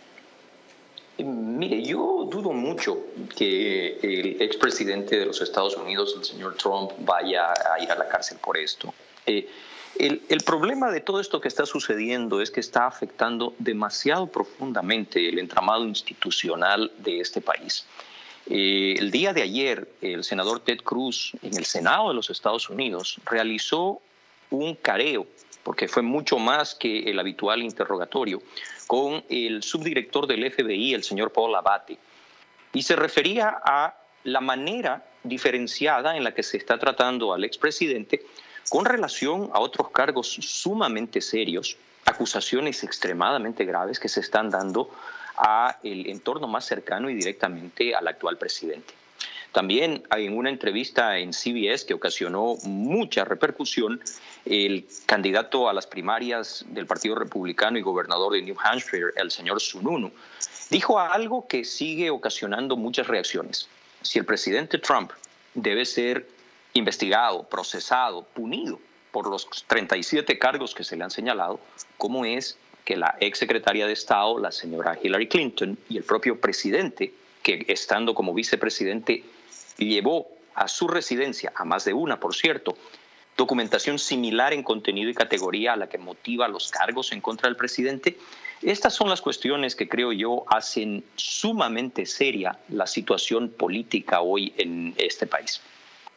Mire, yo dudo mucho que el expresidente de los Estados Unidos, el señor Trump, vaya a ir a la cárcel por esto. Eh, el, el problema de todo esto que está sucediendo es que está afectando demasiado profundamente el entramado institucional de este país. Eh, el día de ayer, el senador Ted Cruz, en el Senado de los Estados Unidos, realizó un careo, porque fue mucho más que el habitual interrogatorio, con el subdirector del F B I, el señor Paul Abate, y se refería a la manera diferenciada en la que se está tratando al expresidente con relación a otros cargos sumamente serios, acusaciones extremadamente graves que se están dando a el entorno más cercano y directamente al actual presidente. También en una entrevista en C B S que ocasionó mucha repercusión, el candidato a las primarias del Partido Republicano y gobernador de New Hampshire, el señor Sununu, dijo algo que sigue ocasionando muchas reacciones. Si el presidente Trump debe ser investigado, procesado, punido por los treinta y siete cargos que se le han señalado, ¿cómo es que la exsecretaria de Estado, la señora Hillary Clinton, y el propio presidente, que estando como vicepresidente llevó a su residencia, a más de una, por cierto, documentación similar en contenido y categoría a la que motiva los cargos en contra del presidente? Estas son las cuestiones que creo yo hacen sumamente seria la situación política hoy en este país.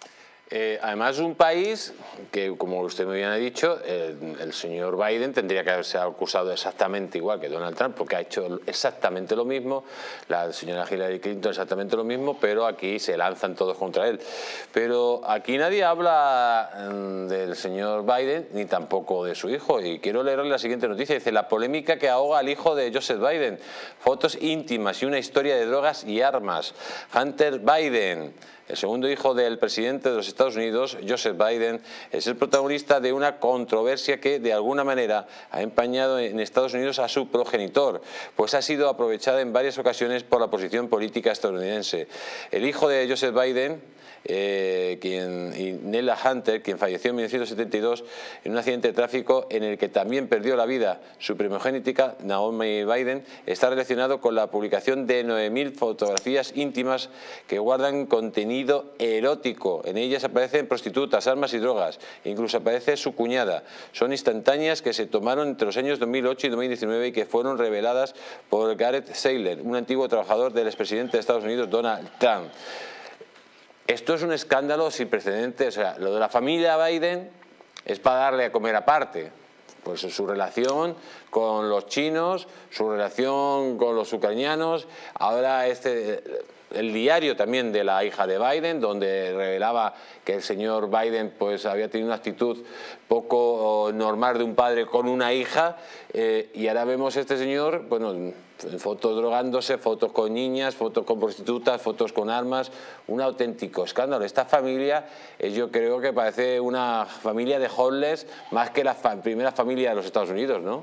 Eh, además, un país que, como usted muy bien ha dicho, eh, el señor Biden tendría que haberse acusado exactamente igual que Donald Trump, porque ha hecho exactamente lo mismo, la señora Hillary Clinton exactamente lo mismo, pero aquí se lanzan todos contra él. Pero aquí nadie habla mm, del señor Biden, ni tampoco de su hijo, y quiero leerle la siguiente noticia. Dice: la polémica que ahoga al hijo de Joseph Biden, fotos íntimas y una historia de drogas y armas. Hunter Biden, el segundo hijo del presidente de los Estados Unidos, Joseph Biden, es el protagonista de una controversia que de alguna manera ha empañado en Estados Unidos a su progenitor, pues ha sido aprovechada en varias ocasiones por la posición política estadounidense. El hijo de Joseph Biden, Eh, quien, y Nella Hunter, quien falleció en mil novecientos setenta y dos en un accidente de tráfico en el que también perdió la vida su primogénita Naomi Biden, está relacionado con la publicación de nueve mil fotografías íntimas que guardan contenido erótico. En ellas aparecen prostitutas, armas y drogas, incluso aparece su cuñada. Son instantáneas que se tomaron entre los años dos mil ocho y dos mil diecinueve y que fueron reveladas por Gareth Seiler, un antiguo trabajador del expresidente de Estados Unidos, Donald Trump. Esto es un escándalo sin precedentes. O sea, lo de la familia Biden es para darle a comer aparte. Pues su relación con los chinos, su relación con los ucranianos, ahora este, el diario también de la hija de Biden, donde revelaba que el señor Biden pues había tenido una actitud poco normal de un padre con una hija, eh, y ahora vemos a este señor, bueno, fotos drogándose, fotos con niñas, fotos con prostitutas, fotos con armas, un auténtico escándalo. Esta familia, eh, yo creo que parece una familia de homeless más que la fa primera familia de los Estados Unidos, ¿no?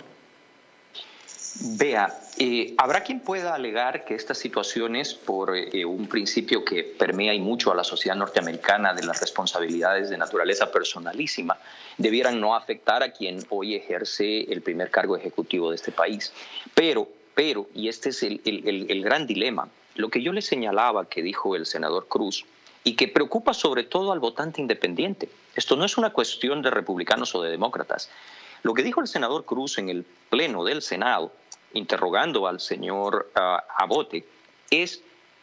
Vea, eh, habrá quien pueda alegar que estas situaciones, por eh, un principio que permea y mucho a la sociedad norteamericana de las responsabilidades de naturaleza personalísima, debieran no afectar a quien hoy ejerce el primer cargo ejecutivo de este país. Pero, pero y este es el, el, el, el gran dilema, lo que yo le señalaba que dijo el senador Cruz, y que preocupa sobre todo al votante independiente. Esto no es una cuestión de republicanos o de demócratas. Lo que dijo el senador Cruz en el pleno del Senado, interrogando al señor uh, Abbott, es: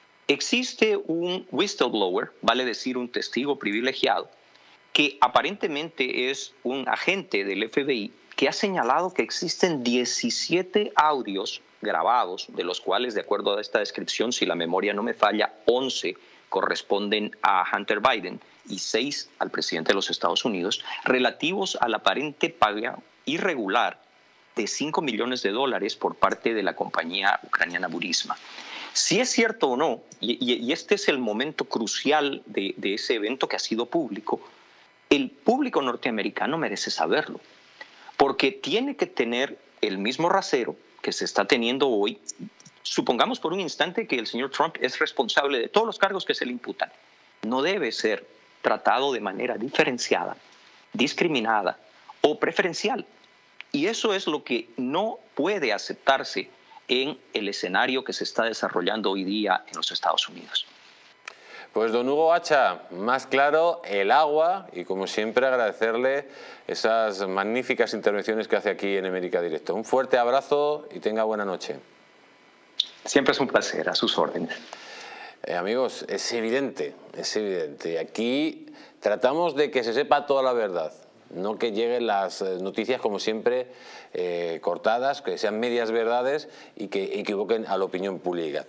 existe un whistleblower, vale decir un testigo privilegiado, que aparentemente es un agente del F B I, que ha señalado que existen diecisiete audios grabados, de los cuales, de acuerdo a esta descripción, si la memoria no me falla, once corresponden a Hunter Biden y seis al presidente de los Estados Unidos, relativos a la aparente paga irregular de cinco millones de dólares por parte de la compañía ucraniana Burisma. Si es cierto o no, y, y este es el momento crucial de, de ese evento que ha sido público, el público norteamericano merece saberlo, porque tiene que tener el mismo rasero que se está teniendo hoy. Supongamos por un instante que el señor Trump es responsable de todos los cargos que se le imputan. No debe ser tratado de manera diferenciada, discriminada o preferencial. Y eso es lo que no puede aceptarse en el escenario que se está desarrollando hoy día en los Estados Unidos. Pues don Hugo Hacha, más claro el agua, y como siempre agradecerle esas magníficas intervenciones que hace aquí en América Directo. Un fuerte abrazo y tenga buena noche. Siempre es un placer, a sus órdenes. Eh, amigos, es evidente, es evidente. Aquí tratamos de que se sepa toda la verdad, no que lleguen las noticias como siempre eh, cortadas, que sean medias verdades y que equivoquen a la opinión pública.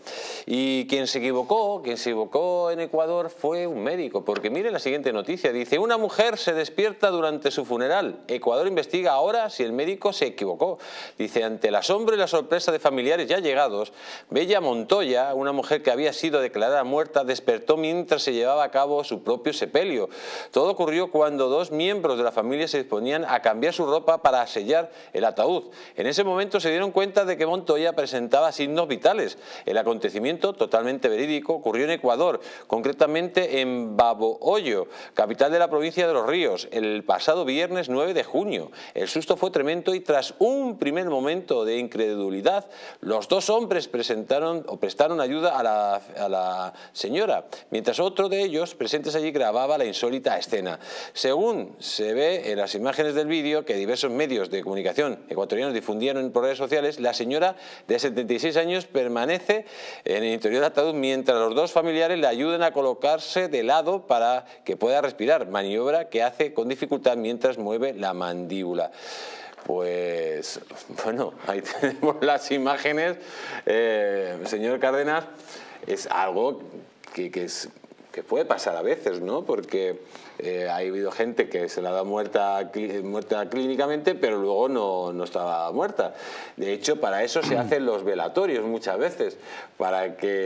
Y quien se equivocó, quien se equivocó en Ecuador fue un médico, porque mire la siguiente noticia, dice: una mujer se despierta durante su funeral. Ecuador investiga ahora si el médico se equivocó. Dice: ante el asombro y la sorpresa de familiares ya llegados, Bella Montoya, una mujer que había sido declarada muerta, despertó mientras se llevaba a cabo su propio sepelio. Todo ocurrió cuando dos miembros de la familia se disponían a cambiar su ropa para sellar el ataúd. En ese momento se dieron cuenta de que Montoya presentaba signos vitales. El acontecimiento, totalmente verídico, ocurrió en Ecuador, concretamente en Babohoyo, capital de la provincia de Los Ríos, el pasado viernes nueve de junio. El susto fue tremendo y tras un primer momento de incredulidad, los dos hombres presentaron o prestaron ayuda a la, a la señora, mientras otro de ellos presentes allí grababa la insólita escena. Según se ve que en las imágenes del vídeo que diversos medios de comunicación ecuatorianos difundieron por redes sociales, la señora de setenta y seis años permanece en el interior del ataúd mientras los dos familiares le ayudan a colocarse de lado para que pueda respirar, maniobra que hace con dificultad mientras mueve la mandíbula. Pues, bueno, ahí tenemos las imágenes. Eh, señor Cárdenas, es algo que, que, es, que puede pasar a veces, ¿no? Porque eh, ha habido gente que se la da muerta, muerta clínicamente, pero luego no, no estaba muerta. De hecho, para eso se hacen los velatorios muchas veces, para que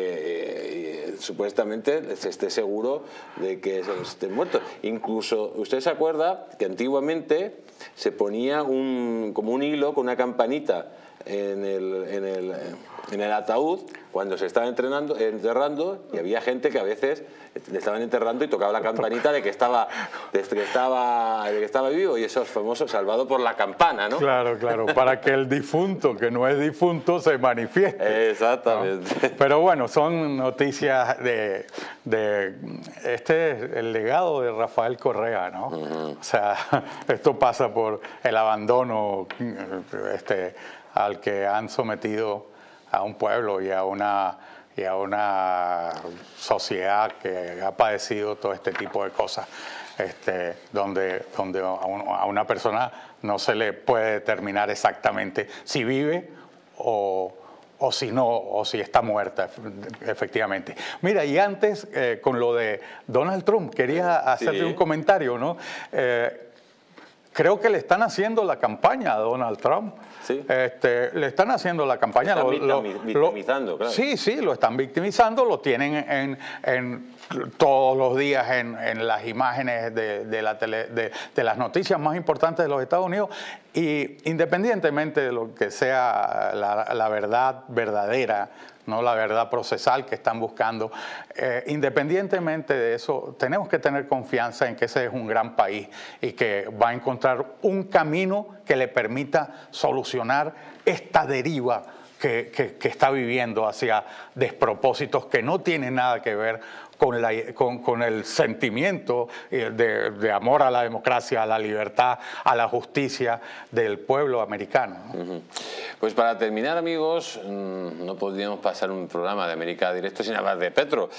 eh, supuestamente se esté seguro de que se esté muerto. Incluso, usted se acuerda que antiguamente se ponía un, como un hilo con una campanita en el, en el, en el ataúd cuando se estaba entrenando, enterrando, y había gente que a veces le estaban enterrando y tocaba la campanita de que estaba, de que estaba, de que estaba vivo, y eso es famoso, salvado por la campana, ¿no? Claro, claro, para que el difunto, que no es difunto, se manifieste. Exactamente. ¿No? Pero bueno, son noticias de, de este es el legado de Rafael Correa, ¿no? Uh-huh. O sea, esto pasa por el abandono este, al que han sometido a un pueblo y a una y a una sociedad que ha padecido todo este tipo de cosas, este, donde, donde a, un, a una persona no se le puede determinar exactamente si vive o, o si no, o si está muerta, efectivamente. Mira, y antes, eh, con lo de Donald Trump, quería hacerle sí. un comentario, ¿no? Eh, creo que le están haciendo la campaña a Donald Trump. Sí. Este, le están haciendo la campaña. Lo están lo, victimizando, lo, claro. Sí, sí, lo están victimizando, lo tienen en, en todos los días en, en las imágenes de, de, la tele, de, de las noticias más importantes de los Estados Unidos, y independientemente de lo que sea la, la verdad verdadera, no la verdad procesal que están buscando, eh, independientemente de eso, tenemos que tener confianza en que ese es un gran país y que va a encontrar un camino que le permita solucionar esta deriva que, que, que está viviendo hacia despropósitos que no tienen nada que ver con, la, con, con el sentimiento de, de amor a la democracia, a la libertad, a la justicia del pueblo americano, ¿no? Uh-huh. Pues para terminar, amigos, no podríamos pasar un programa de América Directo sin hablar de Petro.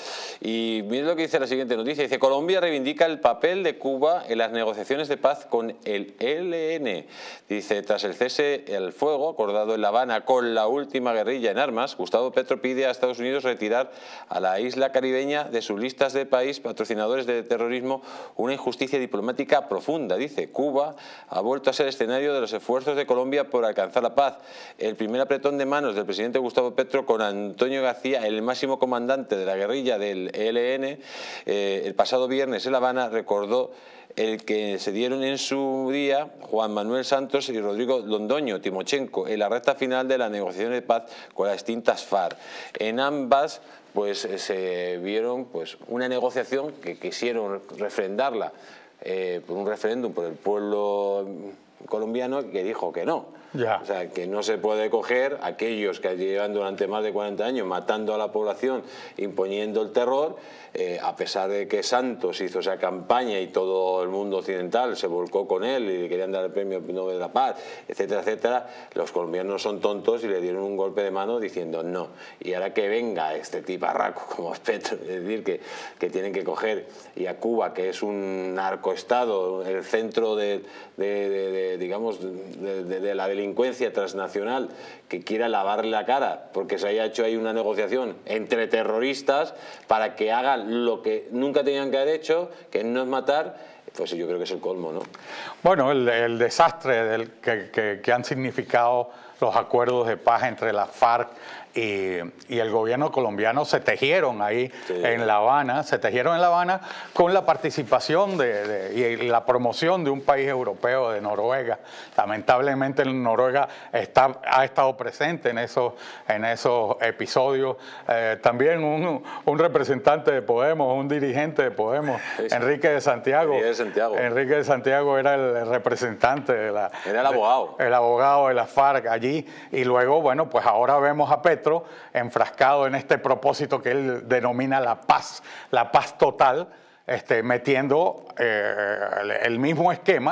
Y miren lo que dice la siguiente noticia. Dice: Colombia reivindica el papel de Cuba en las negociaciones de paz con el E L N. Dice: tras el cese al fuego acordado en La Habana con la última guerrilla en armas, Gustavo Petro pide a Estados Unidos retirar a la isla caribeña de sus listas de país patrocinadores de terrorismo, una injusticia diplomática profunda. Dice: Cuba ha vuelto a ser escenario de los esfuerzos de Colombia por alcanzar la paz. El primer apretón de manos del presidente Gustavo Petro con Antonio García, el máximo comandante de la guerrilla del E L N, eh, el pasado viernes en La Habana, recordó el que se dieron en su día Juan Manuel Santos y Rodrigo Londoño Timochenko en la recta final de las negociaciones de paz con las extintas FARC. En ambas pues se vieron pues una negociación que quisieron refrendarla eh, por un referéndum por el pueblo colombiano, que dijo que no. Ya. O sea, que no se puede coger aquellos que llevan durante más de cuarenta años matando a la población, imponiendo el terror, eh, a pesar de que Santos hizo esa campaña y todo el mundo occidental se volcó con él y le querían dar el premio Nobel de la Paz, etcétera, etcétera. Los colombianos son tontos y le dieron un golpe de mano diciendo no. Y ahora que venga este tiparraco como Petro, es decir, que, que tienen que coger, y a Cuba, que es un narcoestado, el centro de, de, de, de digamos, de, de, de la delincuencia transnacional, que quiera lavarle la cara porque se haya hecho ahí una negociación entre terroristas para que hagan lo que nunca tenían que haber hecho, que no es matar, pues yo creo que es el colmo, ¿no? Bueno, el, el desastre del, que, que, que han significado los acuerdos de paz entre las FARC y, y el gobierno colombiano se tejieron ahí sí. en La Habana, se tejieron en La Habana con la participación de, de, y la promoción de un país europeo, de Noruega. Lamentablemente Noruega está, ha estado presente en esos, en esos episodios. Eh, también un, un representante de Podemos, un dirigente de Podemos, sí, sí. Enrique de Santiago. de Santiago. Enrique de Santiago era el representante de la... Era el abogado. De, el abogado de la FARC allí. Y luego, bueno, pues ahora vemos a Petro enfrascado en este propósito que él denomina la paz, la paz total, este, metiendo eh, el mismo esquema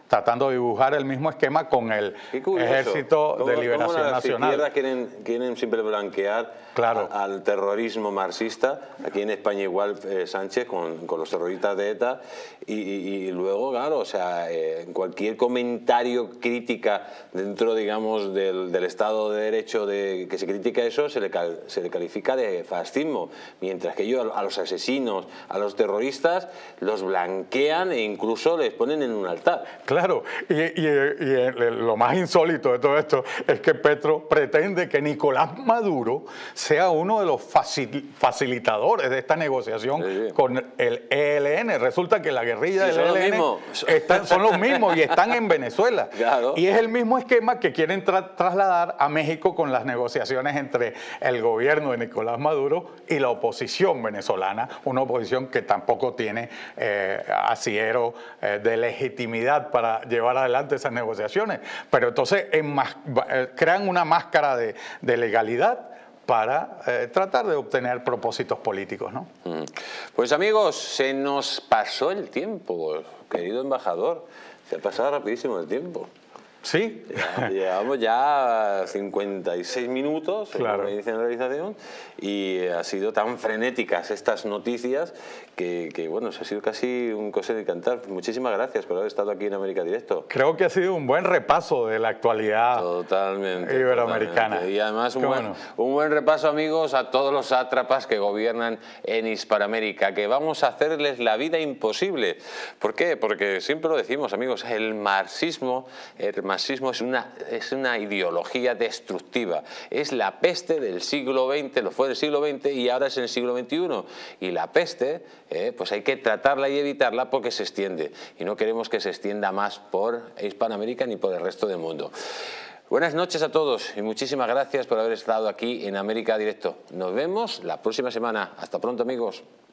tratando de dibujar el mismo esquema con el Ejército de Liberación ¿Cómo las Nacional. izquierdas quieren, quieren siempre blanquear claro. a, al terrorismo marxista? Aquí en España igual eh, Sánchez con, con los terroristas de ETA y, y, y luego, claro, o sea, eh, cualquier comentario, crítica dentro, digamos, del, del Estado de Derecho de, que se critica eso, se le, se le califica de fascismo, mientras que ellos a los asesinos, a los terroristas, los blanquean e incluso les ponen en un altar. Claro, y, y, y lo más insólito de todo esto es que Petro pretende que Nicolás Maduro sea uno de los facil, facilitadores de esta negociación sí, sí. con el E L N. Resulta que la guerrilla sí, del E L N están, son los mismos y están en Venezuela. Claro. Y es el mismo esquema que quieren tra trasladar a México con las negociaciones entre el gobierno de Nicolás Maduro y la oposición venezolana, una oposición que tampoco tiene eh, asiero eh, de legitimidad para llevar adelante esas negociaciones. Pero entonces eh, crean una máscara de, de legalidad para eh, tratar de obtener propósitos políticos, ¿no? Pues amigos, se nos pasó el tiempo, querido embajador, se ha pasado rapidísimo el tiempo. Sí. Ya, llevamos ya cincuenta y seis minutos claro. en la edición de realización y ha sido tan frenéticas estas noticias que, que bueno, se ha sido casi un coser de cantar. Muchísimas gracias por haber estado aquí en América Directo. Creo que ha sido un buen repaso de la actualidad totalmente, iberoamericana. Totalmente. Y además un buen, bueno. un buen repaso, amigos, a todos los sátrapas que gobiernan en Hispanoamérica, que vamos a hacerles la vida imposible. ¿Por qué? Porque siempre lo decimos, amigos, el marxismo, el marxismo es una, es una ideología destructiva, es la peste del siglo veinte, lo fue del siglo veinte y ahora es en el siglo veintiuno. Y la peste, eh, pues hay que tratarla y evitarla porque se extiende. Y no queremos que se extienda más por Hispanoamérica ni por el resto del mundo. Buenas noches a todos y muchísimas gracias por haber estado aquí en América Directo. Nos vemos la próxima semana. Hasta pronto, amigos.